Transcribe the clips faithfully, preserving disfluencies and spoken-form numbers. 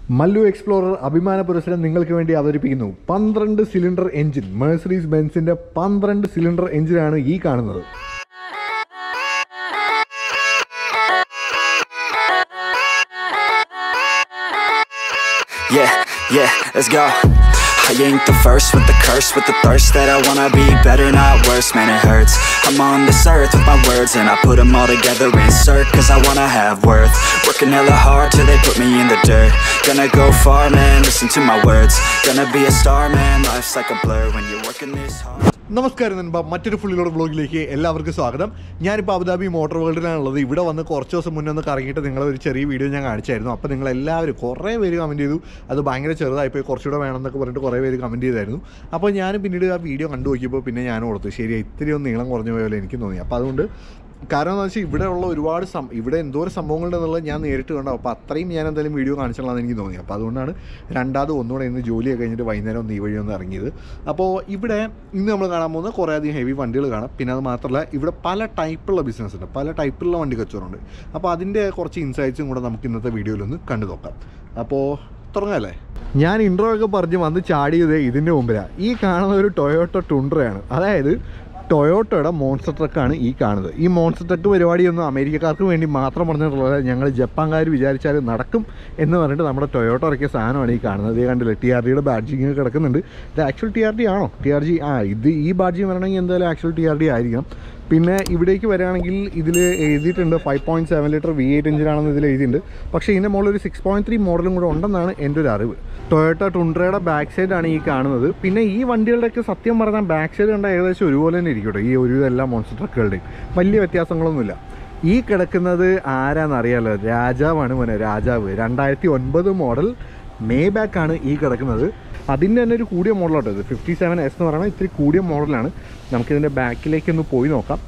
Mallu explorer അഭിമാന പുരസ്സരം നിങ്ങൾക്ക് വേണ്ടി അവതരിപ്പിക്കുന്നു പന്ത്രണ്ട് സിലിണ്ടർ എഞ്ചിൻ. മെഴ്സീഡീസ് ബെൻസിന്റെ പന്ത്രണ്ട് സിലിണ്ടർ എഞ്ചിനാണ് ഈ കാണുന്നത്. Yeah, yeah, let's go. I ain't the first with the curse, with the thirst that I wanna be better, not worse, man it hurts. I'm on this earth with my words and I put them all together, insert, cause I wanna have worth. Working hella hard till they put me in the dirt. Gonna go far, man, listen to my words. Gonna be a star, man, life's like a blur when you're working this hard. നമസ്കാരം നൻപ, മറ്റൊരു ഫുള്ളിലോട് ബ്ലോഗിലേക്ക് എല്ലാവർക്കും സ്വാഗതം. ഞാനിപ്പോൾ Abu Dhabi motor വേൾഡിലാണുള്ളത്. ഇവിടെ വന്ന് കുറച്ച് ദിവസം മുന്നേ ഒന്ന് കറങ്ങിയിട്ട് നിങ്ങളൊരു ചെറിയ വീഡിയോ ഞാൻ കാണിച്ചായിരുന്നു. അപ്പോൾ നിങ്ങളെല്ലാവരും കുറേ പേര് കമൻറ്റ് ചെയ്തു അത് ഭയങ്കര ചെറുതായിപ്പോയി, കുറച്ചുകൂടെ വേണമെന്നൊക്കെ പറഞ്ഞിട്ട് കുറേ പേര് കമൻറ്റ് ചെയ്തായിരുന്നു. അപ്പോൾ ഞാനും പിന്നീട് ആ വീഡിയോ കണ്ടു നോക്കിയപ്പോൾ പിന്നെ ഞാൻ ഓർത്തു ശരി ഇത്തിരി ഒന്ന് നീളം കുറഞ്ഞു പോയാലും എനിക്ക് തോന്നി. അപ്പോൾ അതുകൊണ്ട് കാരണം എന്ന് വെച്ചാൽ ഇവിടെ ഉള്ള ഒരുപാട് സം ഇവിടെ എന്തോരം സംഭവങ്ങളുണ്ടെന്നുള്ളത് ഞാൻ നേരിട്ട് കണ്ടു. അപ്പോൾ അത്രയും ഞാൻ എന്തായാലും വീഡിയോ കാണിച്ചിട്ടുള്ളതെന്ന് എനിക്ക് തോന്നി. അപ്പോൾ അതുകൊണ്ടാണ് രണ്ടാമത് ഒന്നുകൂടെ ഇന്ന് ജോലിയൊക്കെ കഴിഞ്ഞിട്ട് വൈകുന്നേരം ഒന്ന് ഈ വഴി ഒന്ന് ഇറങ്ങിയത്. അപ്പോൾ ഇവിടെ ഇന്ന് നമ്മൾ കാണാൻ പോകുന്ന കുറേ അധികം ഹെവി വണ്ടികൾ കാണാം. പിന്നെ അത് മാത്രമല്ല ഇവിടെ പല ടൈപ്പുള്ള ബിസിനസ് ഉണ്ട്, പല ടൈപ്പിലുള്ള വണ്ടി കച്ചവടമുണ്ട്. അപ്പോൾ അതിൻ്റെ കുറച്ച് ഇൻസൈറ്റ്സും കൂടെ നമുക്ക് ഇന്നത്തെ വീഡിയോയിലൊന്ന് കണ്ടു നോക്കാം. അപ്പോൾ തുടങ്ങാമല്ലേ? ഞാൻ ഇൻട്രോ ഒക്കെ പറഞ്ഞ് വന്ന് ചാടിയത് ഇതിൻ്റെ മുമ്പിലാണ്. ഈ കാണുന്ന ഒരു ടൊയോട്ടോ ടുണ്ട്രയാണ്, അതായത് ടൊയോട്ടോയുടെ മോൺസ്റ്റർ ട്രക്കാണ് ഈ കാണുന്നത്. ഈ മോൺസ്റ്റർ ട്രക്ക് പരിപാടിയൊന്നും അമേരിക്കക്കാർക്ക് വേണ്ടി മാത്രം പറഞ്ഞിട്ടുള്ളത്, ഞങ്ങൾ ജപ്പാൻകാർ വിചാരിച്ചാൽ നടക്കും എന്ന് പറഞ്ഞിട്ട് നമ്മുടെ ടൊയോട്ടോ ഇറക്കിയ സാധനമാണ് ഈ കാണുന്നത്. ഇത് കണ്ടില്ല, ടി ആർ ഡിയുടെ ബാഡ്ജിങ് കിടക്കുന്നുണ്ട്. ഇത് ആക്ച്വൽ ടി ആർ ഡി ആണോ? ടി ആർ ജി ആ ഇത് ഈ ബാഡ്ജിങ് വരണമെങ്കിൽ എന്തായാലും ആക്ച്വൽ ടി ആർ ഡി ആയിരിക്കണം. പിന്നെ ഇവിടേക്ക് വരികയാണെങ്കിൽ ഇതിൽ എഴുതിയിട്ടുണ്ട് five point seven litre V eight എഞ്ചിനാണെന്ന് ഇതിൽ എഴുതിയിട്ടുണ്ട്. പക്ഷേ ഇതിൻ്റെ മുകളിൽ ഒരു സിക്സ് പോയിൻറ്റ് ത്രീ മോഡലും കൂടെ ഉണ്ടെന്നാണ് എൻ്റെ ഒരു അറിവ്. ടൊയോട്ടോ ടുണ്ട്രയുടെ ബാക്ക് സൈഡാണ് ഈ കാണുന്നത്. പിന്നെ ഈ വണ്ടികളുടെയൊക്കെ സത്യം പറഞ്ഞാൽ ബാക്ക് സൈഡ് കണ്ടാൽ ഏകദേശം ഒരുപോലെ തന്നെ ഇരിക്കട്ടെ. ഈ ഒരു എല്ലാ മോൺസ്റ്റർ ട്രക്കുകളുടെയും വലിയ വ്യത്യാസങ്ങളൊന്നുമില്ല. ഈ കിടക്കുന്നത് ആരാന്നറിയാലോ, രാജാവാണ് മോനെ, രാജാവ്. രണ്ടായിരത്തി ഒൻപത് മോഡൽ മേ ബാക്കാണ് ഈ കിടക്കുന്നത്. അതിൻ്റെ തന്നെ ഒരു കൂടിയ മോഡലാട്ടോ ഇത്. ഫിഫ്റ്റി സെവൻ എസ് എന്ന് പറയുന്നത് ഇത്തിരി കൂടിയ മോഡലാണ്. നമുക്കിതിൻ്റെ ബാക്കിലേക്കൊന്ന് പോയി നോക്കാം.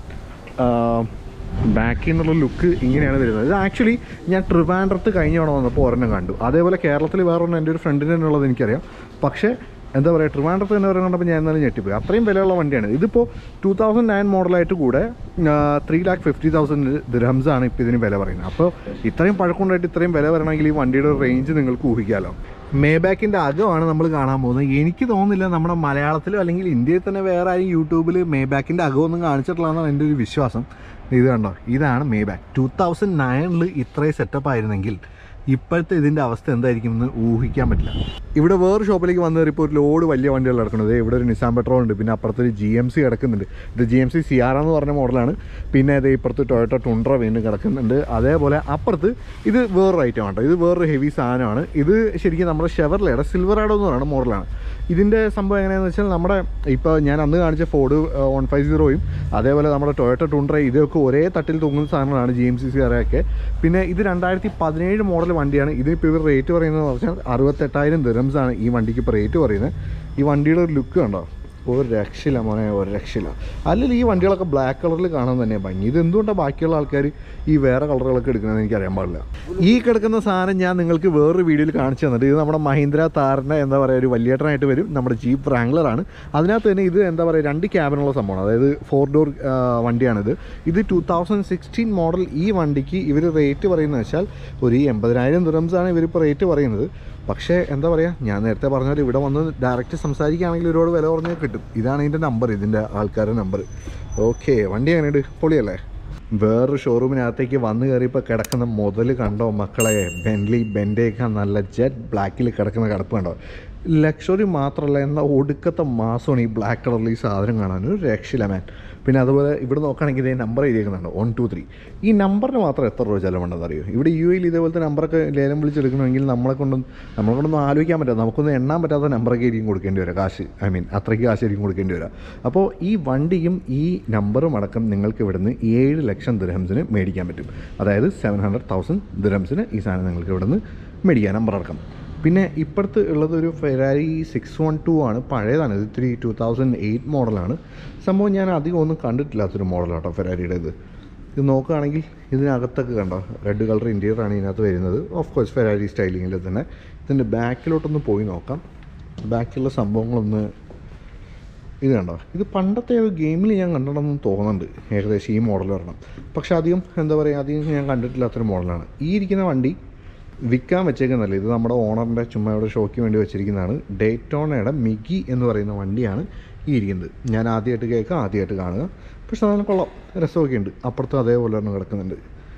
ബാക്കിൽ നിന്നുള്ള ലുക്ക് ഇങ്ങനെയാണ് വരുന്നത്. ഇത് ആക്ച്വലി ഞാൻ ട്രിവാൻഡ്രത്ത് കഴിഞ്ഞ തവണ വന്നപ്പോൾ ഒരെണ്ണം കണ്ടു. അതേപോലെ കേരളത്തിൽ വേറൊരെണ്ണം എൻ്റെ ഒരു ഫ്രണ്ടിന് തന്നെ ഉള്ളത് എനിക്കറിയാം. പക്ഷേ എന്താ പറയുക, ട്രിവാൻഡ്രത്ത് തന്നെ ഒരെണ്ണം കണ്ടപ്പോൾ ഞാൻ എന്നാലും ഞെട്ടിപ്പോയി. അത്രയും വിലയുള്ള വണ്ടിയാണ്. ഇതിപ്പോൾ ടു തൗസൻഡ് നയൻ മോഡലായിട്ട് കൂടെ ത്രീ ലാക്ക് ഫിഫ്റ്റി തൗസൻഡ് ദിർഹംസാണ് ഇപ്പോൾ ഇതിന് വില പറയുന്നത്. അപ്പോൾ ഇത്രയും പഴക്കമുണ്ടായിട്ട് ഇത്രയും വില വരണമെങ്കിൽ ഈ വണ്ടിയുടെ റേഞ്ച് നിങ്ങൾക്ക് ഊഹിക്കാമല്ലോ. മേബാക്കിൻ്റെ അകമാണ് നമ്മൾ കാണാൻ പോകുന്നത്. എനിക്ക് തോന്നുന്നില്ല നമ്മുടെ മലയാളത്തിലോ അല്ലെങ്കിൽ ഇന്ത്യയിൽ തന്നെ വേറെ ആരും യൂട്യൂബിൽ മേബാക്കിൻ്റെ അകമൊന്നും കാണിച്ചിട്ടില്ലെന്നാണ് എൻ്റെ ഒരു വിശ്വാസം. ഇത് കണ്ടോ, ഇതാണ് മേബാക്ക്. ടു തൗസൻഡ് നയനിൽ ഇത്രയും സെറ്റപ്പ് ആയിരുന്നെങ്കിൽ ഇപ്പോഴത്തെ ഇതിൻ്റെ അവസ്ഥ എന്തായിരിക്കും എന്ന് ഊഹിക്കാൻ പറ്റില്ല. ഇവിടെ വേറെ ഷോപ്പിലേക്ക് വന്നു കയറിയപ്പോൾ ഒരു ലോഡ് വലിയ വണ്ടികൾ കിടക്കുന്നത്. ഇവിടെ ഒരു നിസാൻ പെട്രോൾ ഉണ്ട്, പിന്നെ അപ്പുറത്തൊരു ജി എം സി കിടക്കുന്നുണ്ട്. ഇത് ജി എം സി സിയാറ എന്ന് പറഞ്ഞ മോഡലാണ്. പിന്നെ അത് ഇപ്പുറത്ത് ടൊയോട്ടോ ടുണ്ട്ര വീണ്ടും കിടക്കുന്നുണ്ട്. അതേപോലെ അപ്പുറത്ത് ഇത് വേറൊരു ഐറ്റം ആണ്. ഇത് വേറൊരു ഹെവി സാധനമാണ്. ഇത് ശരിക്കും നമ്മുടെ ഷെവർലയുടെ സിൽവറാഡോ എന്ന് പറയുന്ന മോഡലാണ്. ഇതിൻ്റെ സംഭവം എങ്ങനെയാണെന്ന് വെച്ചാൽ നമ്മുടെ ഇപ്പോൾ ഞാൻ അന്ന് കാണിച്ച ഫോർഡ് വൺ ഫൈവ് സീറോയും അതേപോലെ നമ്മുടെ ടൊയോട്ടോ ടുണ്ട്ര ഇതൊക്കെ ഒരേ തട്ടിൽ തൂങ്ങുന്ന സാധനങ്ങളാണ് ജി എം സി സിയാറയൊക്കെ. പിന്നെ ഇത് രണ്ടായിരത്തി പതിനേഴ് മോഡൽ വണ്ടിയാണ്. ഇതിനിപ്പോൾ ഇവർ റേറ്റ് പറയുന്നതെന്ന് പറഞ്ഞാൽ അറുപത്തെട്ടായിരം ദിർഹംസാണ് ഈ വണ്ടിക്ക് ഇപ്പോൾ റേറ്റ് പറയുന്നത്. ഈ വണ്ടിയുടെ ഒരു ലുക്ക് കണ്ടോ, ഒരു രക്ഷയില്ല മോനെ, ഒരു രക്ഷയില്ല. അല്ലെങ്കിൽ ഈ വണ്ടികളൊക്കെ ബ്ലാക്ക് കളറിൽ കാണാൻ തന്നെ ഭംഗി. ഇത് എന്തുകൊണ്ടാണ് ബാക്കിയുള്ള ആൾക്കാർ ഈ വേറെ കളറുകളൊക്കെ എടുക്കുന്നതെന്ന് എനിക്കറിയാൻ പാടില്ല. ഈ കിടക്കുന്ന സാധനം ഞാൻ നിങ്ങൾക്ക് വേറൊരു വീഡിയോയിൽ കാണിച്ചു തന്നിട്ട്, ഇത് നമ്മുടെ മഹീന്ദ്ര താറിൻ്റെ എന്താ പറയുക ഒരു വലിയേട്ടനായിട്ട് വരും. നമ്മുടെ ജീപ്പ് റാംഗ്ലറാണ്. അതിനകത്ത് തന്നെ ഇത് എന്താ പറയുക രണ്ട് ക്യാബിനുള്ള സംഭവമാണ്, അതായത് ഫോർ ഡോർ വണ്ടിയാണിത്. ഇത് ടു തൗസൻഡ് സിക്സ്റ്റീൻ മോഡൽ. ഈ വണ്ടിക്ക് ഇവർ റേറ്റ് പറയുന്നത് വെച്ചാൽ ഒരു എൺപതിനായിരം ദിർഹംസാണ് ഇവരിപ്പോൾ റേറ്റ് പറയുന്നത്. പക്ഷേ എന്താ പറയുക, ഞാൻ നേരത്തെ പറഞ്ഞാൽ ഇവിടെ വന്ന് ഡയറക്റ്റ് സംസാരിക്കുകയാണെങ്കിൽ ഒരുപാട് വില കുറഞ്ഞ് കിട്ടും. ഇതാണ് ഇതിൻ്റെ നമ്പർ, ഇതിൻ്റെ ആൾക്കാരുടെ നമ്പർ. ഓക്കെ, വണ്ടി എങ്ങനെയുണ്ട്? പൊളിയല്ലേ? വേറൊരു ഷോറൂമിനകത്തേക്ക് വന്ന് കയറിയപ്പോൾ കിടക്കുന്ന മുതൽ കണ്ടോ മക്കളെ, ബെൻലി ബെൻഡേക്ക നല്ല ജെറ്റ് ബ്ലാക്കിൽ കിടക്കുന്ന കിടപ്പ് കണ്ടോ. ലക്ഷറി മാത്രമല്ല, എന്നാൽ ഒടുക്കത്തെ മാസമാണ് ഈ ബ്ലാക്ക് കളറിൽ ഈ സാധനം കാണാൻ, ഒരു രക്ഷയില്ല മാൻ. പിന്നെ അതുപോലെ ഇവിടെ നോക്കുകയാണെങ്കിൽ ഇതേ നമ്പർ എഴുതിയേക്കുന്നുണ്ട് വൺ ടു ത്രീ. ഈ നമ്പറിന് മാത്രം എത്ര രൂപ ചിലവുണ്ടെന്ന് അറിയോ? ഇവിടെ യു എയിൽ ഇതേപോലത്തെ നമ്പറൊക്കെ ലേലം വിളിച്ചെടുക്കണമെങ്കിൽ നമ്മളെ കൊണ്ടൊന്നും നമ്മളെ കൊണ്ടൊന്നും ആലോചിക്കാൻ പറ്റാത്ത, നമുക്കൊന്നും എണ്ണാൻ പറ്റാത്ത നമ്പറൊക്കെ ആയിരിക്കും കൊടുക്കേണ്ടി വരിക, കാശ്. ഐ മീൻ അത്രയ്ക്ക് കാശായിരിക്കും കൊടുക്കേണ്ടി വരിക. അപ്പോൾ ഈ വണ്ടിയും ഈ നമ്പറും അടക്കം നിങ്ങൾക്ക് ഇവിടുന്ന് ഏഴ് ലക്ഷം ദിർഹംസിന് മേടിക്കാൻ പറ്റും. അതായത് സെവൻ ഹൺഡ്രഡ് തൗസൻഡ് ദിർഹംസിന് ഈ സാധനം നിങ്ങൾക്ക് ഇവിടുന്ന് മേടിക്കാൻ നമ്പർ അടക്കം. പിന്നെ ഇപ്പുറത്ത് ഉള്ളത് ഒരു ഫെരാരി സിക്സ് വൺ ടു ആണ്, പഴയതാണ്. ഇത് ഇത്തിരി ടു തൗസൻഡ് എയ്റ്റ് മോഡലാണ്. സംഭവം ഞാൻ അധികം ഒന്നും കണ്ടിട്ടില്ലാത്തൊരു മോഡലാട്ടോ ഫെരാരിയുടെ. ഇത് ഇത് നോക്കുകയാണെങ്കിൽ ഇതിനകത്തൊക്കെ കണ്ടോ റെഡ് കളർ ഇൻറ്റീരിയറാണ് ഇതിനകത്ത് വരുന്നത്. ഓഫ് കോഴ്സ് ഫെരാരി സ്റ്റൈലിങ്ങിൽ തന്നെ. ഇതിൻ്റെ ബാക്കിലോട്ടൊന്ന് പോയി നോക്കാം. ബാക്കിലുള്ള സംഭവങ്ങളൊന്ന് ഇത് കണ്ടോ, ഇത് പണ്ടത്തെ ഒരു ഗെയിമിൽ ഞാൻ കണ്ടിട്ടുണ്ടെന്ന് തോന്നുന്നുണ്ട് ഏകദേശം ഈ മോഡൽ വരണം. പക്ഷേ അധികം എന്താ പറയുക, അധികം ഞാൻ കണ്ടിട്ടില്ലാത്തൊരു മോഡലാണ്. ഈ ഇരിക്കുന്ന വണ്ടി വിൽക്കാൻ വെച്ചേക്കുന്നതല്ല, ഇത് നമ്മുടെ ഓണറിൻ്റെ ചുമ്മാ ഇവിടെ ഷോയ്ക്ക് വേണ്ടി വെച്ചിരിക്കുന്നതാണ്. ഡേറ്റോണയുടെ മിഗി എന്ന് പറയുന്ന വണ്ടിയാണ് ഈ ഇരിക്കുന്നത്. ഞാൻ ആദ്യമായിട്ട് കേൾക്കുക, ആദ്യമായിട്ട് കാണുക. പക്ഷെ അതിന് കൊള്ളാം, രസമൊക്കെ ഉണ്ട്. അപ്പുറത്തും അതേപോലെ തന്നെ കിടക്കുന്നുണ്ട്,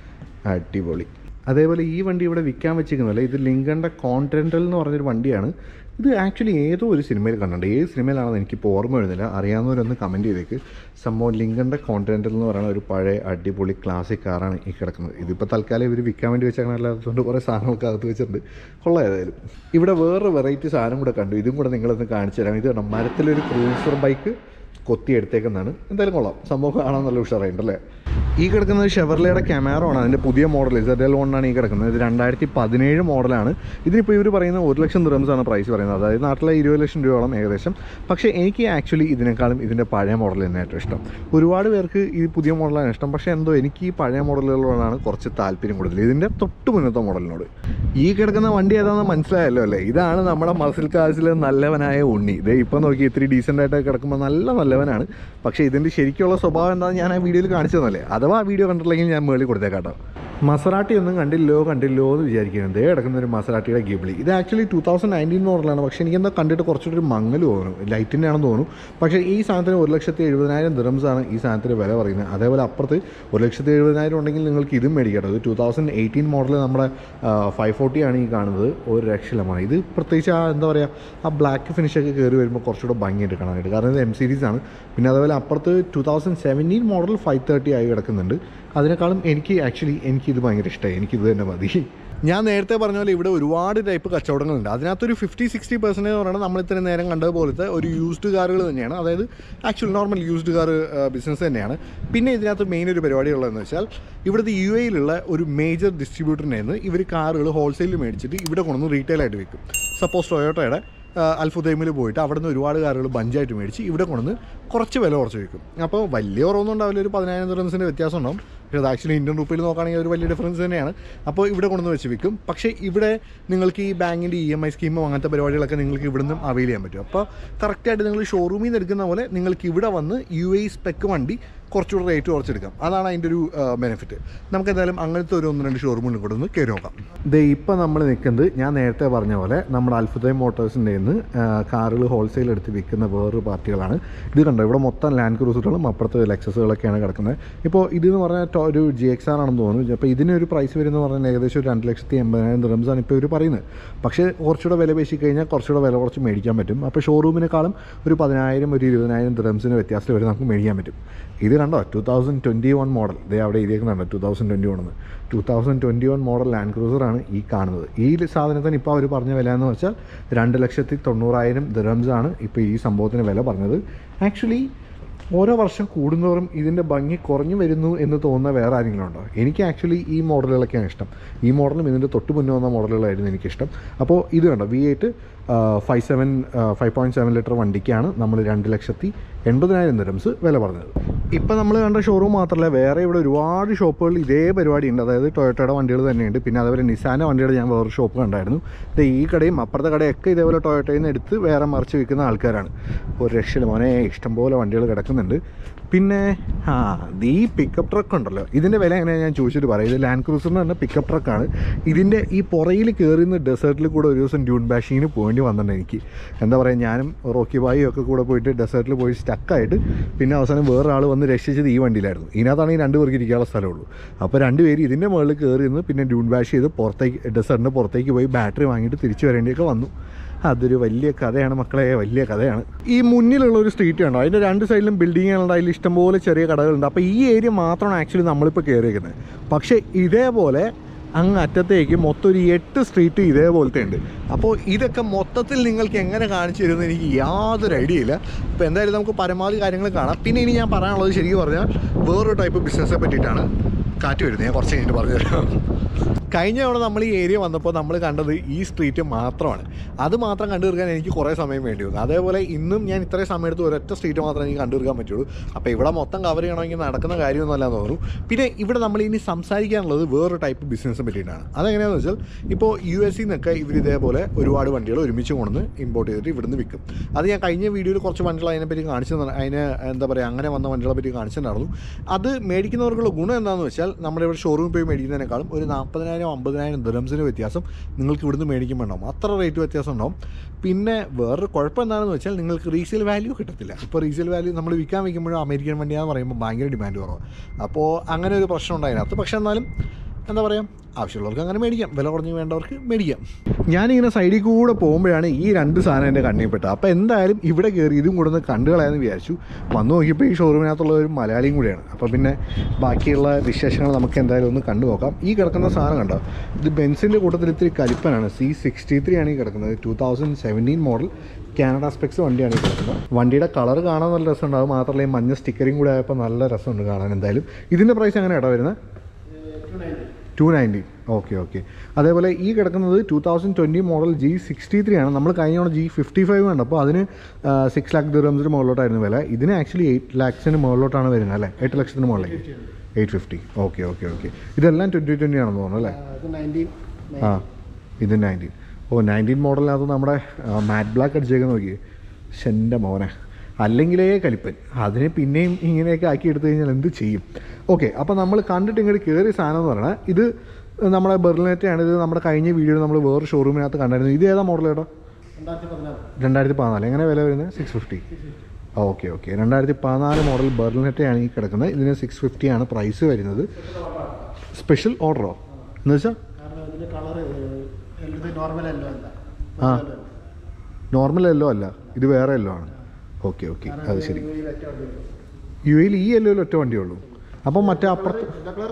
അടിപൊളി. അതേപോലെ ഈ വണ്ടി ഇവിടെ വിൽക്കാൻ വെച്ചിരിക്കുന്നതല്ല, ഇത് ലിങ്കൻ്റെ കോണ്ടിനെൻ്റൽ എന്ന് പറഞ്ഞൊരു വണ്ടിയാണ്. ഇത് ആക്ച്വലി ഏതോ ഒരു സിനിമയിൽ കണ്ടിട്ടുണ്ട്, ഏത് സിനിമയിലാണെന്ന് എനിക്കിപ്പോൾ ഓർമ്മ വരുന്നില്ല. അറിയാവുന്നവരൊന്ന് കമൻറ്റ് ചെയ്തേക്ക്. സംഭവം ലിങ്കൻ്റെ കോണ്ടിനെൻ്റൽ എന്ന് പറയുന്ന ഒരു പഴയ അടിപൊളി ക്ലാസിക് കാറാണ് ഈ കിടക്കുന്നത്. ഇതിപ്പോൾ തൽക്കാലം ഇവർ വിൽക്കാൻ വേണ്ടി വെച്ചാൽ അല്ലാത്തതുകൊണ്ട് കുറേ സാധനങ്ങളൊക്കെ അകത്ത് വെച്ചിട്ടുണ്ട്. കൊള്ളാം. ഏതായാലും ഇവിടെ വേറെ വെറൈറ്റി സാധനം കൂടെ കണ്ടു, ഇതും കൂടെ നിങ്ങളൊന്ന് കാണിച്ചു തരാം. ഇത് കണ്ടോ, മരത്തിലൊരു ക്രൂസർ ബൈക്ക് കൊത്തി എടുത്തേക്കുന്നതാണ്. എന്തായാലും കൊള്ളാം, സംഭവം കാണാൻ നല്ല ഉഷാറായിട്ടുണ്ടല്ലേ. ഈ കിടക്കുന്നത് ഷെവർലയുടെ കെമാറോ ആണ്, അതിൻ്റെ പുതിയ മോഡൽ ഇസഡ് എൽ വൺ ആണ് ഈ കിടക്കുന്നത്. ഇത് രണ്ടായിരത്തി പതിനേഴ് മോഡലാണ്. ഇതിനിപ്പോൾ ഇവർ പറയുന്നത് ഒരു ലക്ഷം ദിർഹംസാണ് പ്രൈസ് പറയുന്നത്, അതായത് നാട്ടിലെ ഇരുപത് ലക്ഷം രൂപയോളം ഏകദേശം. പക്ഷേ എനിക്ക് ആക്ച്വലി ഇതിനേക്കാളും ഇതിൻ്റെ പഴയ മോഡൽ തന്നെ ഏറ്റവും ഇഷ്ടം. ഒരുപാട് പേർക്ക് ഈ പുതിയ മോഡലാണ് ഇഷ്ടം, പക്ഷേ എന്തോ എനിക്ക് ഈ പഴയ മോഡലുകളോടാണ് കുറച്ച് താല്പര്യം കൂടുതൽ, ഇതിൻ്റെ തൊട്ട് മുന്നത്തെ മോഡലിനോട്. ഈ കിടക്കുന്ന വണ്ടി ഏതാണെന്ന് മനസ്സിലായല്ലോ അല്ലേ? ഇതാണ് നമ്മുടെ മസിൽ കാഴ്സിൽ നല്ലവനായ ഉണ്ണി. ഇത് ഇപ്പോൾ നോക്കി ഇത്തിരി ഡീസൻ്റ് ആയിട്ട് കിടക്കുമ്പോൾ നല്ല നല്ലവനാണ്. പക്ഷേ ഇതിൻ്റെ ശരിക്കുള്ള സ്വഭാവം എന്താണെന്ന് ഞാൻ ആ വീഡിയോയിൽ കാണിച്ചു തന്നല്ലേ. അഥവാ ആ വീഡിയോ കണ്ടിട്ടില്ലെങ്കിൽ ഞാൻ മേളിൽ കൊടുത്തേക്കാട്ടോ. മസറാട്ടി ഒന്നും കണ്ടില്ലോ കണ്ടില്ലോ എന്ന് വിചാരിക്കുന്നത് ദേ കിടക്കുന്ന ഒരു മസറാട്ടിയുടെ ഗിബ്ലി. ഇത് ആക്ച്വലി ടൂ തൗസൻഡ് നയൻറ്റീൻ മോഡലാണ്. പക്ഷേ എനിക്കെന്താ കണ്ടിട്ട് കുറച്ചൊരു മങ്ങൽ തോന്നുന്നു, ലൈറ്റിൻ്റെ ആണെന്ന് തോന്നുന്നു. പക്ഷേ ഈ സാധനത്തിന് ഒരു ലക്ഷത്തി എഴുപതിനായിരം ദിർഹംസാണ് ഈ സാധനത്തിന് വില പറയുന്നത്. അതേപോലെ അപ്പുറത്ത് ഒരു ലക്ഷത്തി എഴുപതിനായിരം ഉണ്ടെങ്കിൽ നിങ്ങൾക്ക് ഇതും മേടിക്കട്ടോ. ഇത് ടൂ തൗസൻഡ് എയ്റ്റീൻ മോഡൽ നമ്മുടെ ഫൈവ് ഫോർട്ടി ആണ് ഈ കാണുന്നത്. ഒരു രക്ഷയിലമാണ് ഇത്. പ്രത്യേകിച്ച് ആ എന്താ പറയുക, ആ ബ്ലാക്ക് ഫിനിഷൊക്കെ കയറി വരുമ്പോൾ കുറച്ചുകൂടെ ഭംഗിയായിട്ട് കാണാനായിട്ട്, കാരണം ഇത് എം സീരീസ് ആണ്. പിന്നെ അതേപോലെ അപ്പുറത്ത് two thousand seventeen model five thirty ആയി കിടക്കുന്നുണ്ട്. അതിനേക്കാളും എനിക്ക് ആക്ച്വലി എനിക്കിത് ഭയങ്കര ഇഷ്ടമായി, എനിക്കിത് തന്നെ മതി. ഞാൻ നേരത്തെ പറഞ്ഞ പോലെ ഇവിടെ ഒരുപാട് ടൈപ്പ് കച്ചവടങ്ങളുണ്ട്. അതിനകത്തൊരു ഫിഫ്റ്റി സിക്സ്റ്റി പെർസെൻറ്റേജ് എന്ന് പറയുന്നത് നമ്മൾ ഇത്രയും നേരം കണ്ടതുപോലത്തെ ഒരു യൂസ്ഡ് കാറുകൾ തന്നെയാണ്, അതായത് actual normal used car business തന്നെയാണ്. പിന്നെ ഇതിനകത്ത് മെയിൻ ഒരു പരിപാടിയുള്ളതെന്ന് വെച്ചാൽ ഇവിടുത്തെ യു എയിലുള്ള ഒരു മേജർ ഡിസ്ട്രിബ്യൂട്ടറിൽ നിന്ന് ഇവർ കാറുകൾ ഹോൾസെയിൽ മേടിച്ചിട്ട് ഇവിടെ കൊണ്ടുവന്ന് റീറ്റെയിലായിട്ട് വിൽക്കും. സപ്പോസ് ടൊയോട്ടയുടെ അൽഫുദൈമിൽ പോയിട്ട് അവിടെ നിന്ന് ഒരുപാട് കാറുകൾ ബഞ്ചായിട്ട് മേടിച്ച് ഇവിടെ കൊണ്ടുവന്ന് കുറച്ച് വില കുറച്ച് വയ്ക്കും. അപ്പോൾ വലിയ കുറവൊന്നും ഉണ്ടാവില്ല, ഒരു പതിനായിരം ദിർഹംസിൻ്റെ വ്യത്യാസം ഉണ്ടാവും. പക്ഷേ അത് ആക്ച്വലി ഇന്ത്യൻ റുപ്പിയിൽ നോക്കുകയാണെങ്കിൽ ഒരു വലിയ ഡിഫറൻസ് തന്നെയാണ്. അപ്പോൾ ഇവിടെ കൊണ്ടുവന്ന് വെച്ച് വിൽക്കും. പക്ഷേ ഇവിടെ നിങ്ങൾക്ക് ഈ ബാങ്കിൻ്റെ ഇ എം ഐ സ്കീമും അങ്ങനത്തെ പരിപാടികളൊക്കെ നിങ്ങൾക്ക് ഇവിടെ നിന്നും അവൈൽ ചെയ്യാൻ പറ്റും. അപ്പോൾ കറക്റ്റായിട്ട് നിങ്ങൾ ഷോറൂമിൽ നിന്ന് എടുക്കുന്ന പോലെ നിങ്ങൾക്ക് ഇവിടെ വന്ന് യു എ സ്പെക്ക് വണ്ടി കുറച്ചുകൂടെ റേറ്റ് കുറച്ചെടുക്കാം. അതാണ് അതിൻ്റെ ഒരു ബെനിഫിറ്റ്. നമുക്ക് എന്തായാലും അങ്ങനത്തെ ഒരു ഒന്ന് രണ്ട് ഷോറൂമിൽ കൂടെ ഒന്ന് കയറി നോക്കാം. ദേ ഇപ്പോൾ നമ്മൾ നിൽക്കുന്നത് ഞാൻ നേരത്തെ പറഞ്ഞ പോലെ നമ്മുടെ അൽഫുദൈം മോട്ടോഴ്സിൻ്റെ നിന്ന് കാറുകൾ ഹോൾസെയിൽ എടുത്ത് വിൽക്കുന്ന വേറൊരു പാർട്ടികളാണ്. ഇത് കണ്ടോ, ഇവിടെ മൊത്തം ലാൻഡ് ക്രൂസറുകളും അപ്പുറത്ത് ലെക്സസുകളൊക്കെയാണ് കിടക്കുന്നത്. ഇപ്പോൾ ഇതെന്ന് പറഞ്ഞാൽ ഒരു ജി എക്സ് ആർ ആണെന്ന് തോന്നുന്നു. അപ്പോൾ ഇതിനൊരു പ്രൈസ് വരുന്നത് പറഞ്ഞാൽ ഏകദേശം ഒരു രണ്ട് ലക്ഷത്തി എൺപതിനായിരം ദിർഹംസാണ് ഇപ്പോൾ ഇവർ പറയുന്നത്. പക്ഷേ കുറച്ചുകൂടെ വില പേശി കഴിഞ്ഞാൽ കുറച്ചുകൂടെ വില കുറച്ച് മേടിക്കാൻ പറ്റും. അപ്പോൾ ഷോറൂമിനേക്കാളും ഒരു പതിനായിരം ഒരു ഇരുപതിനായിരം ദിർഹംസിന് വ്യത്യാസത്തിൽ വരെ നമുക്ക് മേടിക്കാൻ പറ്റും. ഇത് കണ്ടോ, two thousand twenty one model. ഇതേ അവിടെ എഴുതിയേക്കുന്നുണ്ടോ ടു തൗസൻഡ് ട്വൻറ്റി വൺ എന്ന്. Two thousand twenty one model land ക്രൂസറാണ് ഈ കാണുന്നത്. ഈ സാധനത്തിന് ഇപ്പോൾ അവർ പറഞ്ഞ വില എന്ന് വെച്ചാൽ രണ്ട് ലക്ഷത്തി തൊണ്ണൂറായിരം ദിർഹംസാണ് ഇപ്പോൾ ഈ സംഭവത്തിന് വില പറഞ്ഞത്. ആക്ച്വലി ഓരോ വർഷം കൂടുന്നവരും ഇതിൻ്റെ ഭംഗി കുറഞ്ഞു വരുന്നു എന്ന് തോന്നുന്ന വേറെ ആരെങ്കിലും ഉണ്ടോ? എനിക്ക് ആക്ച്വലി ഈ മോഡലുകളൊക്കെയാണ് ഇഷ്ടം. ഈ മോഡലും ഇതിൻ്റെ തൊട്ട് മുന്നേ വന്ന മോഡലുകളായിരുന്നു എനിക്കിഷ്ടം. അപ്പോൾ ഇത് കണ്ടോ, V eight five seven five point seven litre വണ്ടിക്കാണ് നമ്മൾ രണ്ട് ലക്ഷത്തി എൺപതിനായിരം ദിർഹംസ് വില പറഞ്ഞത്. ഇപ്പം നമ്മൾ കണ്ട ഷോറൂം മാത്രമല്ല, വേറെ ഇവിടെ ഒരുപാട് ഷോപ്പുകൾ ഇതേ പരിപാടി ഉണ്ട്. അതായത് ടൊയോട്ടയുടെ വണ്ടികൾ തന്നെയുണ്ട്. പിന്നെ അതേപോലെ നിസാൻ്റെ വണ്ടിയുടെ ഞാൻ വേറൊരു ഷോപ്പ് കണ്ടായിരുന്നു. ഇത് ഈ കടയും അപ്പുറത്തെ കടയൊക്കെ ഇതേപോലെ ടൊയോട്ടയിൽ നിന്ന് എടുത്ത് വേറെ മറിച്ച് വിൽക്കുന്ന ആൾക്കാരാണ്. ഒരു രക്ഷയില്ല മോനെ, ഇഷ്ടംപോലെ വണ്ടികൾ കിടക്കുന്നുണ്ട്. പിന്നെ ആ ഈ പിക്കപ്പ് ട്രക്ക് ഉണ്ടല്ലോ, ഇതിൻ്റെ വില എങ്ങനെയാണ് ഞാൻ ചോദിച്ചിട്ട് പറയാം. ഇത് ലാൻഡ് ക്രൂസറിന് തന്നെ പിക്കപ്പ് ട്രക്കാണ്. ഇതിൻ്റെ ഈ പുറയിൽ കയറുന്ന ഡെസേർട്ടിൽ കൂടെ ഒരു ദിവസം ഡ്യൂൺ ബാഷിങ്ങിന് പോകേണ്ടി വന്നിട്ടുണ്ട് എനിക്ക്. എന്താ പറയുക, ഞാനും റോക്കി ബായും ഒക്കെ കൂടെ പോയിട്ട് ഡെസേർട്ടിൽ പോയി സ്റ്റക്കായിട്ട് പിന്നെ അവസാനം വേറൊരാൾ വന്ന് രക്ഷിച്ചത് ഈ വണ്ടിയിലായിരുന്നു. ഇതിനകത്താണ് ഈ രണ്ട് പേർക്ക് ഇരിക്കാനുള്ള സ്ഥലമുള്ളൂ. അപ്പോൾ രണ്ട് പേര് ഇതിൻ്റെ മുകളിൽ കയറി നിന്ന് പിന്നെ ഡ്യൂൺ ബാഷ് ചെയ്ത് പുറത്തേക്ക് ഡെസേർട്ടിൻ്റെ പുറത്തേക്ക് പോയി ബാറ്ററി വാങ്ങിയിട്ട് തിരിച്ചു വരേണ്ടിയൊക്കെ വന്നു. അതൊരു വലിയ കഥയാണ് മക്കളെ, വലിയ കഥയാണ്. ഈ മുന്നിലുള്ള ഒരു സ്ട്രീറ്റ് കണ്ടോ, അതിൻ്റെ രണ്ട് സൈഡിലും ബിൽഡിങ്ങുകളുണ്ട്, അതിൽ ഇഷ്ടംപോലെ ചെറിയ കടകളുണ്ട്. അപ്പോൾ ഈ ഏരിയ മാത്രമാണ് ആക്ച്വലി നമ്മളിപ്പോൾ കയറിയിരിക്കുന്നത്. പക്ഷേ ഇതേപോലെ അങ്ങ് അറ്റത്തേക്ക് മൊത്തം ഒരു എട്ട് സ്ട്രീറ്റ് ഇതേപോലത്തെ ഉണ്ട്. അപ്പോൾ ഇതൊക്കെ മൊത്തത്തിൽ നിങ്ങൾക്ക് എങ്ങനെ കാണിച്ചു തരുമെന്ന് എനിക്ക് യാതൊരു ഐഡിയ ഇല്ല. അപ്പോൾ എന്തായാലും നമുക്ക് പരമാവധി കാര്യങ്ങൾ കാണാം. പിന്നെ ഇനി ഞാൻ പറയാനുള്ളത് ശരിക്കും പറഞ്ഞാൽ വേറൊരു ടൈപ്പ് ബിസിനസ്സിനെ പറ്റിയിട്ടാണ്. കാറ്റ് വരുന്നത് ഞാൻ കുറച്ച് കഴിഞ്ഞിട്ട് പറഞ്ഞു തരാം. കഴിഞ്ഞ തവണ നമ്മൾ ഈ ഏരിയ വന്നപ്പോൾ നമ്മൾ കണ്ടത് ഈ സ്ട്രീറ്റ് മാത്രമാണ്. അത് മാത്രം കണ്ടു തീർക്കാൻ എനിക്ക് കുറേ സമയം വേണ്ടി വന്നു. അതേപോലെ ഇന്നും ഞാൻ ഇത്രയും സമയം എടുത്ത് ഒരൊറ്റ സ്ട്രീറ്റ് മാത്രമേ എനിക്ക് കണ്ടു തീർക്കാൻ പറ്റുള്ളൂ. അപ്പോൾ ഇവിടെ മൊത്തം കവർ ചെയ്യണമെങ്കിൽ നടക്കുന്ന കാര്യമൊന്നുമല്ല എന്ന് തോന്നുന്നു. പിന്നെ ഇവിടെ നമ്മൾ ഇനി സംസാരിക്കാനുള്ളത് വേറൊരു ടൈപ്പ് ബിസിനസ്സിനെ പറ്റിയിട്ടാണ്. അതെങ്ങനെയാണെന്ന് വെച്ചാൽ ഇപ്പോൾ യു എസ് നിന്നൊക്കെ ഇവർ ഇതേപോലെ ഒരുപാട് വണ്ടികൾ ഒരുമിച്ച് കൊണ്ടുവന്ന് ഇമ്പോർട്ട് ചെയ്തിട്ട് ഇവിടുന്ന് വിൽക്കും. അത് ഞാൻ കഴിഞ്ഞ വീഡിയോയിൽ കുറച്ച് വണ്ടികൾ അതിനെപ്പറ്റി കാണിച്ചു, അതിന് എന്താ പറയുക, അങ്ങനെ വന്ന വണ്ടികളെ പറ്റി കാണിച്ചിട്ടുണ്ടായിരുന്നു. അത് മേടിക്കുന്നവർക്കുള്ള ഗുണം എന്താണെന്ന് വെച്ചാൽ നമ്മുടെ ഇവിടെ ഷോറൂമിൽ പോയി മേടിക്കുന്നതിനേക്കാളും ഒരു നാൽപ്പതിനായിരം നാൽപ്പതിനായിരം അമ്പതിനായിരം ദിർഹംസിന് വ്യത്യാസം നിങ്ങൾക്ക് ഇവിടുന്ന് മേടിക്കുമ്പോൾ ഉണ്ടാവും. അത്ര റേറ്റ് വ്യത്യാസം ഉണ്ടാവും. പിന്നെ വേറൊരു കുഴപ്പം എന്താണെന്ന് വെച്ചാൽ നിങ്ങൾക്ക് റീസെയിൽ വാല്യൂ കിട്ടത്തില്ല. ഇപ്പോൾ റീസെയിൽ വാല്യൂ നമ്മൾ വിൽക്കാൻ വയ്ക്കുമ്പോഴും അമേരിക്കൻ വണ്ടിയാണെന്ന് പറയുമ്പോൾ ഭയങ്കര ഡിമാൻഡ് കുറവാണ്. അപ്പോൾ അങ്ങനെ ഒരു പ്രശ്നം ഉണ്ട് അതിനകത്ത്. പക്ഷേ എന്നാലും എന്താ പറയുക, ആവശ്യമുള്ളവർക്ക് അങ്ങനെ മേടിക്കാം, വില കുറഞ്ഞ് വേണ്ടവർക്ക് മേടിക്കാം. ഞാനിങ്ങനെ സൈഡിൽ കൂടെ പോകുമ്പോഴാണ് ഈ രണ്ട് സാധനം എൻ്റെ കണ്ണിൽപ്പെട്ടത്. അപ്പോൾ എന്തായാലും ഇവിടെ കയറി ഇതും കൂടെ ഒന്ന് കണ്ടുകളയാന്ന് വിചാരിച്ചു. വന്നു നോക്കിയപ്പോൾ ഈ ഷോറൂമിനകത്തുള്ള ഒരു മലയാളിയും കൂടിയാണ്. അപ്പോൾ പിന്നെ ബാക്കിയുള്ള വിശേഷങ്ങൾ നമുക്ക് എന്തായാലും ഒന്ന് കണ്ടു നോക്കാം. ഈ കിടക്കുന്ന സാധനം കണ്ടോ, ഇത് ബെൻസിൻ്റെ കൂട്ടത്തിൽ ഇത്തിരി കലിപ്പനാണ്. സി സിക്സ്റ്റി ത്രീ ആണ് ഈ കിടക്കുന്നത്. Two thousand seventeen model Canada specs വണ്ടിയാണ് ഈ കിടക്കുന്നത്. വണ്ടിയുടെ കളർ കാണാൻ നല്ല രസമുണ്ട്. അത് മാത്രമല്ല ഈ മഞ്ഞ സ്റ്റിക്കറിങ് കൂടെ ആയപ്പോൾ നല്ല രസമുണ്ട് കാണാൻ. എന്തായാലും ഇതിൻ്റെ പ്രൈസ് എങ്ങനെയാണ് വരുന്നത്? Two ninety. Okay okay. അതേപോലെ ഈ കിടക്കുന്നത് two thousand twenty model G sixty three ആണ്. നമ്മൾ കഴിഞ്ഞ ജി ഫിഫ്റ്റി ഫൈവ് ഉണ്ട്. അപ്പോൾ അതിന് സിക്സ് ലാക്ക് ദിർഹംസിന് മുകളിലോട്ടായിരുന്നു വില. ഇതിന് ആക്ച്വലി എയ്റ്റ് ലാക്സിന് മുകളിലോട്ടാണ് വരുന്നത് അല്ലേ? എട്ട് ലക്ഷത്തിന് മുകളിലേക്ക് eight fifty. Okay okay okay. ഇതെല്ലാം ട്വൻറ്റി ട്വൻറ്റി ആണെന്ന് തോന്നുന്നു അല്ലേ? ആ, ഇത് നയൻറ്റീൻ. ഓ, നയൻറ്റീൻ മോഡലിനകത്ത് നമ്മുടെ മാറ്റ് ബ്ലാക്ക് അടിച്ചേക്കാൻ നോക്കി. എൻ്റെ മോനെ, അല്ലെങ്കിലേ കലിപ്പൻ. അതിനെ പിന്നെയും ഇങ്ങനെയൊക്കെ ആക്കി എടുത്തു കഴിഞ്ഞാൽ എന്ത് ചെയ്യും? ഓക്കെ, അപ്പോൾ നമ്മൾ കണ്ടിട്ട് ഇങ്ങോട്ട് കയറിയ സാധനം എന്ന് പറഞ്ഞാൽ ഇത് നമ്മുടെ ബെർലിനെറ്റയാണ്. ഇത് നമ്മുടെ കഴിഞ്ഞ വീഡിയോയിൽ നമ്മൾ വേറെ ഷോറൂമിനകത്ത് കണ്ടായിരുന്നു. ഇത് ഏതാ മോഡൽ കേട്ടോ? രണ്ടായിരത്തി പതിനാല്. എങ്ങനെ വില വരുന്നത്? Six fifty. Okay okay. രണ്ടായിരത്തി പതിനാല് മോഡൽ ബെർലിനെറ്റയാണ് ഈ കിടക്കുന്നത്. ഇതിന് സിക്സ് ഫിഫ്റ്റിയാണ് പ്രൈസ് വരുന്നത്. സ്പെഷ്യൽ ഓർഡറോ എന്ന് വെച്ചാൽ? ആ, നോർമൽ യെല്ലോ അല്ല, ഇത് വേറെ യെല്ലോ ആണ്. ഓക്കെ ഓക്കെ, അത് ശരി. യു എയിൽ ഈ യെല്ലോയിൽ ഒറ്റ വണ്ടിയേ ഉള്ളൂ. അപ്പം മറ്റേ അപ്പുറത്ത്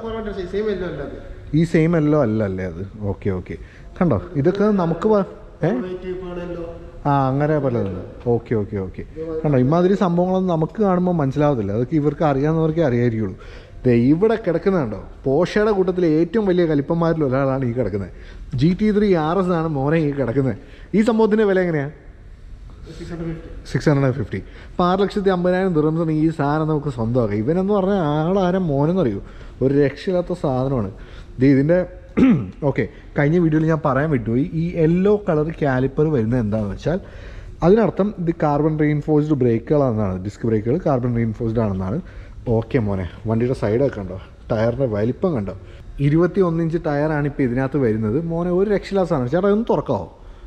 ഈ സെയിം യെല്ലോ അല്ല അല്ലേ അത്? Okay okay. കണ്ടോ, ഇതൊക്കെ നമുക്ക് ഏ ആ അങ്ങനെ പലതുണ്ട്. Okay okay okay. കണ്ടോ, ഇമാതിരി സംഭവങ്ങളൊന്നും നമുക്ക് കാണുമ്പോൾ മനസ്സിലാവത്തില്ല. അതൊക്കെ ഇവർക്ക് അറിയാവുന്നവർക്കേ അറിയായിരിക്കുള്ളൂ. ദേ ഇവിടെ കിടക്കുന്നുണ്ടോ, പോഷയുടെ കൂട്ടത്തിലെ ഏറ്റവും വലിയ കലിപ്പന്മാരിൽ ഒരാളാണ് ഈ കിടക്കുന്നത്. G T three R S ആണ് മോനെ ഈ കിടക്കുന്നത്. ഈ സംഭവത്തിൻ്റെ വില എങ്ങനെയാണ്? Six hundred and fifty. അപ്പോൾ ആറ് ലക്ഷത്തി അമ്പതിനായിരം ദിർഹംസാണ് ഈ സാധനം നമുക്ക് സ്വന്തമാക്കാം. ഇവനെന്ന് പറഞ്ഞാൽ ആളാരം മോനെന്നറിയൂ, ഒരു രക്ഷയില്ലാത്ത സാധനമാണ് ഇത്. ഇതിൻ്റെ ഓക്കെ, കഴിഞ്ഞ വീഡിയോയിൽ ഞാൻ പറയാൻ വിട്ടുപോയി. ഈ യെല്ലോ കളർ കാലിപ്പർ വരുന്നത് എന്താണെന്ന് വെച്ചാൽ അതിനർത്ഥം ഇത് കാർബൺ റീഇൻഫോഴ്സ്ഡ് ബ്രേക്കുകളാണെന്നാണ്. ഡിസ്ക് ബ്രേക്കുകൾ കാർബൺ റീഇൻഫോഴ്സ്ഡ് ആണെന്നാണ്. ഓക്കെ മോനെ, വണ്ടിയുടെ സൈഡൊക്കെ കണ്ടോ, ടയറിൻ്റെ വലിപ്പം കണ്ടോ. ഇരുപത്തി ഒന്നിഞ്ച് ടയറാണ് ഇപ്പോൾ ഇതിനകത്ത് വരുന്നത്. മോനെ ഒരു രക്ഷയില്ലാത്ത സാധനം. ചേട്ടാ ഒന്ന് തുറക്കാമോ?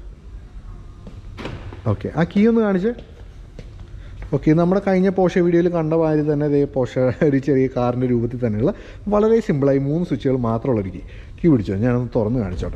ഓക്കെ, ആ കീ ഒന്ന് കാണിച്ച്. ഓക്കെ, നമ്മുടെ കഴിഞ്ഞ പോഷ വീഡിയോയിൽ കണ്ട മാതിരി തന്നെ ഇതേ പോഷ ഒരു ചെറിയ കാറിൻ്റെ രൂപത്തിൽ തന്നെയുള്ള വളരെ സിമ്പിളായി മൂന്ന് സ്വിച്ചുകൾ മാത്രമുള്ളൊരു കീ. കീ പിടിച്ചോ, ഞാനൊന്ന് തുറന്ന് കാണിച്ചോട്ടെ.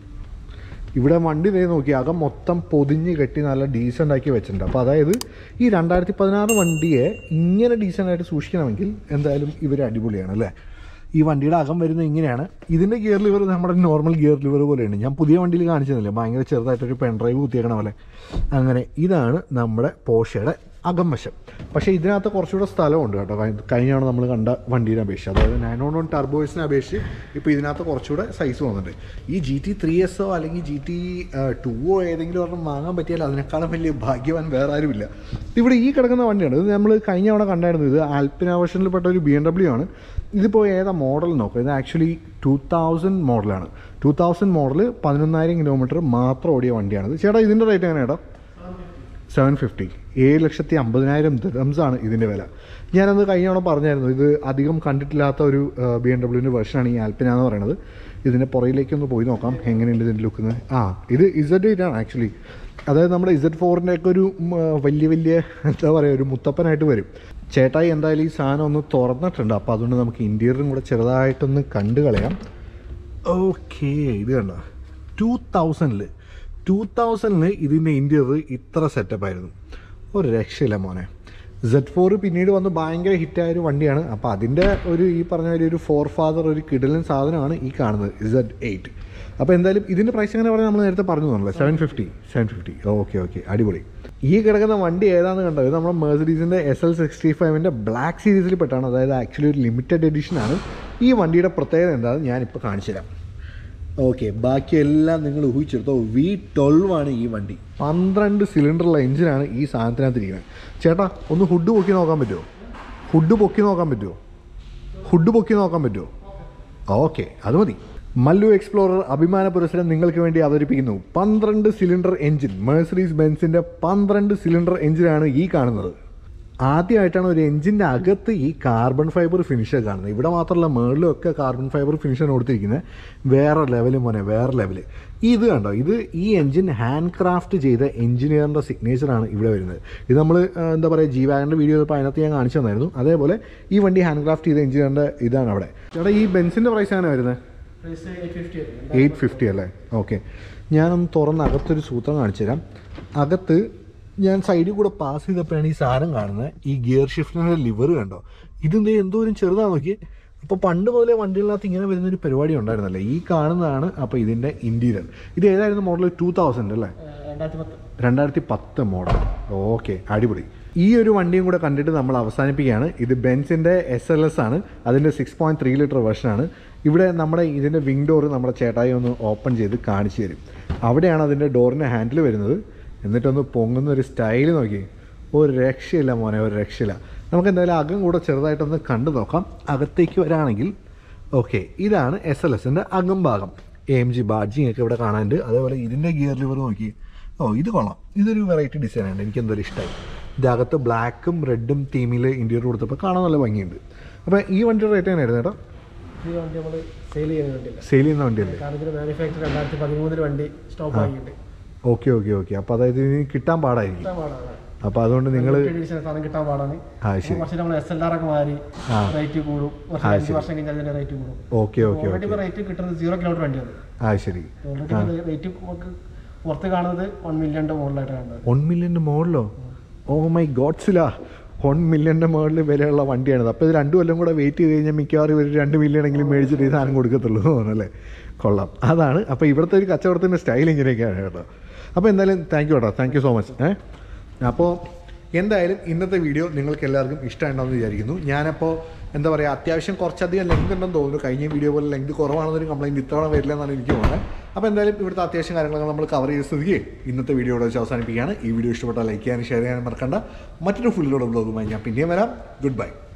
ഇവിടെ വണ്ടി ഇതേ നോക്കി, അകം മൊത്തം പൊതിഞ്ഞ് കെട്ടി നല്ല ഡീസൻ്റ് ആക്കി വെച്ചിട്ടുണ്ട്. അപ്പോൾ അതായത് ഈ രണ്ടായിരത്തി പതിനാറ് വണ്ടിയെ ഇങ്ങനെ ഡീസൻ്റായിട്ട് സൂക്ഷിക്കണമെങ്കിൽ എന്തായാലും ഇവർ അടിപൊളിയാണ് അല്ലേ? ഈ വണ്ടിയുടെ അകം വരുന്നത് ഇങ്ങനെയാണ്. ഇതിൻ്റെ ഗിയർ ലിവർ നമ്മുടെ നോർമൽ ഗിയർ ലിവർ പോലെയാണ്. ഞാൻ പുതിയ വണ്ടിയിൽ കാണിച്ചതല്ലേ, ഭയങ്കര ചെറുതായിട്ടൊരു പെൻ ഡ്രൈവ് കുത്തിയേക്കണ പോലെ. അങ്ങനെ ഇതാണ് നമ്മുടെ പോഷയുടെ അകം വശം. പക്ഷേ ഇതിനകത്ത് കുറച്ചുകൂടെ സ്ഥലമുണ്ട് കേട്ടോ, കഴിഞ്ഞാണ് നമ്മൾ കണ്ട വണ്ടീനെ അപേക്ഷിച്ച്. അതായത് നയൻ വൺ വൺ ടർബോയ്സിനെ അപേക്ഷിച്ച് ഇപ്പോൾ ഇതിനകത്ത് കുറച്ചുകൂടെ സൈസ് വന്നിട്ടുണ്ട്. ഈ ജി ടി ത്രീ എസോ അല്ലെങ്കിൽ ജി ടി ടുവോ ഏതെങ്കിലും ഒരെണ്ണം വാങ്ങാൻ പറ്റിയാൽ അതിനേക്കാളും വലിയ ഭാഗ്യവാൻ വേറെ ആരുമില്ല. ഇവിടെ ഈ കിടക്കുന്ന വണ്ടിയാണ്. ഇത് നമ്മൾ കഴിഞ്ഞ തവണ കണ്ടായിരുന്നു. ഇത് ആൽപ്പിന വേർഷനിൽപ്പെട്ട ഒരു ബി എം ഡബ്ല്യു ആണ്. ഇതിപ്പോൾ ഏതാ മോഡൽ നോക്കാം. ഇത് ആക്ച്വലി ടു തൗസൻഡ് മോഡലാണ്. ടു തൗസൻഡ് മോഡൽ പതിനൊന്നായിരം കിലോമീറ്റർ മാത്രം ഓടിയ വണ്ടിയാണിത്. ചേട്ടാ ഇതിൻ്റെ റേറ്റ് എങ്ങനെയാണ് ചേട്ടാ? Seven fifty. ഏഴ് ലക്ഷത്തി അമ്പതിനായിരം ദിർഹംസാണ് ഇതിൻ്റെ വില. ഞാനത് കഴിഞ്ഞോളം പറഞ്ഞായിരുന്നു, ഇത് അധികം കണ്ടിട്ടില്ലാത്ത ഒരു ബി എം ഡബ്ല്യുവിൻ്റെ വെർഷനാണ് ഈ ആൽപ്പിന എന്ന് പറയുന്നത്. ഇതിൻ്റെ പുറയിലേക്കൊന്ന് പോയി നോക്കാം എങ്ങനെയുണ്ട് ഇതിൻ്റെ ലുക്ക്. ആ, ഇത് ഇസഡ് എയ്റ്റ് ആണ് ആക്ച്വലി. അതായത് നമ്മുടെ ഇസഡ് ഫോറിൻ്റെ ഒക്കെ ഒരു വലിയ വലിയ എന്താ പറയുക, ഒരു മുത്തപ്പനായിട്ട് വരും. ചേട്ടായി എന്തായാലും ഈ സാധനം ഒന്ന് തുറന്നിട്ടുണ്ട്. അപ്പോൾ അതുകൊണ്ട് നമുക്ക് ഇൻറ്റീരിയറും കൂടെ ചെറുതായിട്ടൊന്ന് കണ്ടു കളയാം. ഓക്കെ, ഇത് കണ്ടോ, ടു തൗസൻഡിൽ ടു തൗസൻഡിന് ഇതിൻ്റെ ഇൻറ്റീരിയർ ഇത്ര സെറ്റപ്പായിരുന്നു. ഒരു രക്ഷയില്ല മോനെ. സെഡ് ഫോർ പിന്നീട് വന്ന് ഭയങ്കര ഹിറ്റായൊരു വണ്ടിയാണ്. അപ്പോൾ അതിൻ്റെ ഒരു ഈ പറഞ്ഞ പോലെ ഒരു ഫോർ ഫാദർ ഒരു കിടലൻ സാധനമാണ് ഈ കാണുന്നത് സെഡ് എയ്റ്റ്. അപ്പോൾ എന്തായാലും ഇതിൻ്റെ പ്രൈസ് എങ്ങനെ പറഞ്ഞാൽ നമ്മൾ നേരത്തെ പറഞ്ഞു തോന്നുന്നില്ല, seven fifty seven fifty okay okay, അടിപൊളി. ഈ കിടക്കുന്ന വണ്ടി ഏതാണെന്ന് കണ്ടത്, ഇത് നമ്മുടെ മെർസിഡീസിൻ്റെ എസ് എൽ സിക്സ്റ്റി ഫൈവിൻ്റെ ബ്ലാക്ക് സീരീസിൽ പെട്ടാണ്. അതായത് ആക്ച്വലി ഒരു ലിമിറ്റഡ് എഡിഷനാണ്. ഈ വണ്ടിയുടെ പ്രത്യേകത എന്താണെന്ന് ഞാനിപ്പോൾ കാണിച്ചു തരാം. ഓക്കെ, ബാക്കിയെല്ലാം നിങ്ങൾ ഊഹിച്ചെടുത്തോ. വി ട്വൽവ് ആണ് ഈ വണ്ടി. പന്ത്രണ്ട് സിലിണ്ടറുള്ള എഞ്ചിനാണ് ഈ സാധനത്തിനകത്ത് ഇരിക്കുന്നത്. ചേട്ടാ ഒന്ന് ഹുഡ് പൊക്കി നോക്കാൻ പറ്റുമോ? ഹുഡ് പൊക്കി നോക്കാൻ പറ്റുമോ? ഹുഡ് പൊക്കി നോക്കാൻ പറ്റുമോ? ഓക്കെ, അത് മതി. മല്ലു എക്സ്പ്ലോറർ അഭിമാന പുരസ്സരം നിങ്ങൾക്ക് വേണ്ടി അവതരിപ്പിക്കുന്നു പന്ത്രണ്ട് സിലിണ്ടർ എഞ്ചിൻ. മെർസിഡീസ് ബെൻസിൻ്റെ പന്ത്രണ്ട് സിലിണ്ടർ എഞ്ചിനാണ് ഈ കാണുന്നത്. ആദ്യമായിട്ടാണ് ഒരു എഞ്ചിൻ്റെ അകത്ത് ഈ കാർബൺ ഫൈബർ ഫിനിഷ് കാണുന്നത്. ഇവിടെ മാത്രമല്ല മേളിലും ഒക്കെ കാർബൺ ഫൈബർ ഫിനിഷാണ് കൊടുത്തിരിക്കുന്നത്. വേറെ ലെവൽ മോനെ, വേറെ ലെവൽ. ഇത് കണ്ടോ, ഇത് ഈ എഞ്ചിൻ ഹാൻഡ് ക്രാഫ്റ്റ് ചെയ്ത എഞ്ചിനീയറിൻ്റെ സിഗ്നേച്ചറാണ് ഇവിടെ വരുന്നത്. ഇത് നമ്മൾ എന്താ പറയുക, ജി വാഗൻ്റെ വീഡിയോ ഇപ്പോൾ അതിനകത്ത് ഞാൻ കാണിച്ചു തന്നായിരുന്നു. അതേപോലെ ഈ വണ്ടി ഹാൻഡ് ക്രാഫ്റ്റ് ചെയ്ത എഞ്ചിനീയറിൻ്റെ ഇതാണ് അവിടെ. ചേട്ടാ ഈ ബെൻസിൻ്റെ പ്രൈസ് ആണ് വരുന്നത് എയ്റ്റ് ഫിഫ്റ്റി അല്ലേ? ഓക്കെ, ഞാനൊന്ന് തുറന്ന് അകത്തൊരു സൂത്രം കാണിച്ചു തരാം. അകത്ത് ഞാൻ സൈഡിൽ കൂടെ പാസ് ചെയ്തപ്പോഴാണ് ഈ സാധനം കാണുന്നത്. ഈ ഗിയർ ഷിഫ്റ്റിൻ്റെ ലിവർ കണ്ടോ, ഇതെന്ത് എന്തോരം ചെറുതാണെന്ന് നോക്കി. അപ്പോൾ പണ്ട് മുതലേ വണ്ടികളിനകത്ത് ഇങ്ങനെ വരുന്നൊരു പരിപാടി ഉണ്ടായിരുന്നല്ലേ. ഈ കാണുന്നതാണ് അപ്പോൾ ഇതിൻ്റെ ഇൻറ്റീരിയർ. ഇത് ഏതായിരുന്നു മോഡൽ? ടൂ തൗസൻഡ് അല്ലേ? രണ്ടായിരത്തി പത്ത് മോഡൽ. ഓക്കെ, അടിപൊളി. ഈ ഒരു വണ്ടിയും കൂടെ കണ്ടിട്ട് നമ്മൾ അവസാനിപ്പിക്കുകയാണ്. ഇത് ബെൻസിൻ്റെ എസ് എൽ എസ് ആണ്. അതിൻ്റെ സിക്സ് പോയിൻറ്റ് ത്രീ ലിറ്റർ വെർഷനാണ്. ഇവിടെ നമ്മുടെ ഇതിൻ്റെ വിങ് ഡോറ് നമ്മുടെ ചേട്ടായി ഒന്ന് ഓപ്പൺ ചെയ്ത് കാണിച്ചു തരും. അവിടെയാണ് അതിൻ്റെ ഡോറിൻ്റെ ഹാൻഡിൽ വരുന്നത്. എന്നിട്ടൊന്ന് പൊങ്ങുന്ന ഒരു സ്റ്റൈൽ നോക്കി, ഒരു രക്ഷയില്ല മോനെ, ഒരു രക്ഷയില്ല. നമുക്ക് എന്തായാലും അകം കൂടെ ചെറുതായിട്ടൊന്ന് കണ്ടു നോക്കാം. അകത്തേക്ക് വരാണെങ്കിൽ ഓക്കെ, ഇതാണ് എസ് എൽ എസിൻ്റെ അകം ഭാഗം. എ എം ജി ബാഡ്ജിങ് ഒക്കെ ഇവിടെ കാണാനുണ്ട്. അതേപോലെ ഇതിൻ്റെ ഗിയർ ലിവർ നോക്കി, ഓ ഇത് കൊള്ളാം, ഇതൊരു വെറൈറ്റി ഡിസൈനാണ്, എനിക്ക് എന്തായാലും ഇഷ്ടമായി. ഇതകത്ത് ബ്ലാക്കും റെഡും തീമിൽ ഇൻറ്റീരിയർ കൊടുത്തപ്പോൾ കാണാൻ നല്ല ഭംഗിയുണ്ട്. അപ്പോൾ ഈ വണ്ടിയുടെ റേറ്റ് എങ്ങനെയായിരുന്നു ചേട്ടാ? ഈ വണ്ടി നമ്മൾ സെയിൽ ചെയ്യുന്ന വണ്ടിയല്ല, സെയിൽ ചെയ്യുന്ന വണ്ടിയല്ലേ? കാരണം ഇതിന് മാനുഫാക്ചർ രണ്ടായിരത്തി പതിമൂന്നിൽ വണ്ടി സ്റ്റോപ്പ് ആക്കിയിട്ട്. Okay okay okay. അപ്പോൾ അതായത് ഇതിന് കിട്ടാൻ പാടായിരിക്കും. അപ്പോൾ അതുകൊണ്ട് നിങ്ങൾ സാധനം കിട്ടാൻ പാടാണ്. പക്ഷേ നമ്മൾ എസ് എൽ ആർ ഒക്കെ മാറി റേറ്റ് കൂടും, അഞ്ച് വർഷം കഴിഞ്ഞാൽ അതിന്റെ റേറ്റ് കൂടും. Okay okay. ഓൾറെഡി റേറ്റ് കിട്ടുന്നത് സീറോ കിലോമീറ്റർ വണ്ടിയാണ്. ആ ശരി. ഓൾറെഡി റേറ്റ് നമുക്ക് പുറത്ത് കാണുന്നത് വൺ മില്യൻ്റെ മുകളിലായിട്ട് കാണുന്നത്. വൺ മില്യൻ്റെ മുകളിലോ? ഓ മൈ ഗോഡ്സില, വൺ മില്യൻ്റെ മുകളിൽ വിലയുള്ള വണ്ടിയാണിത്. അപ്പോൾ ഇത് രണ്ടു കൊല്ലം കൂടെ വെയിറ്റ് ചെയ്ത് കഴിഞ്ഞാൽ മിക്കവാറും ഇവർ രണ്ട് മില്യണെങ്കിലും മേടിച്ചിട്ട് ഈ സാധനം കൊടുക്കത്തുള്ളൂ തോന്നല്ലേ? കൊള്ളാം, അതാണ്. അപ്പോൾ ഇവിടുത്തെ ഒരു കച്ചവടത്തിൻ്റെ സ്റ്റൈൽ ഇങ്ങനെയൊക്കെയാണ് കേട്ടോ. അപ്പോൾ എന്തായാലും താങ്ക് യു കേട്ടോ, താങ്ക് യു സോ മച്ച്. ഏഹ് അപ്പോൾ എന്തായാലും ഇന്നത്തെ വീഡിയോ നിങ്ങൾക്ക് എല്ലാവർക്കും ഇഷ്ടമുണ്ടെന്ന് വിചാരിക്കുന്നു. ഞാനപ്പോൾ എന്താ പറയുക, അത്യാവശ്യം കുറച്ചധികം ലെങ്ത് ഉണ്ടെന്ന് തോന്നുന്നു. കഴിഞ്ഞ വീഡിയോ പോലെ ലെങ്ത് കുറവാണെന്നൊരു കംപ്ലയിൻറ്റ് ഇത്തവണ വരില്ല എന്നാണ് എനിക്ക് തോന്നുന്നത്. അപ്പോൾ എന്തായാലും ഇവിടുത്തെ അത്യാവശ്യം കാര്യങ്ങളൊക്കെ നമ്മൾ കവർ ചെയ്ത് സ്ഥിതിക്ക് ഇന്നത്തെ വീഡിയോയോട് വെച്ച് അവസാനിപ്പിക്കുകയാണ്. ഈ വീഡിയോ ഇഷ്ടപ്പെട്ടാൽ ലൈക്ക് ചെയ്യാനും ഷെയർ ചെയ്യാനും മറക്കണ്ട. മറ്റൊരു ഫുള്ളിലുള്ള ബ്ലോഗുമായി ഞാൻ പിന്നെയും വരാം. Good by.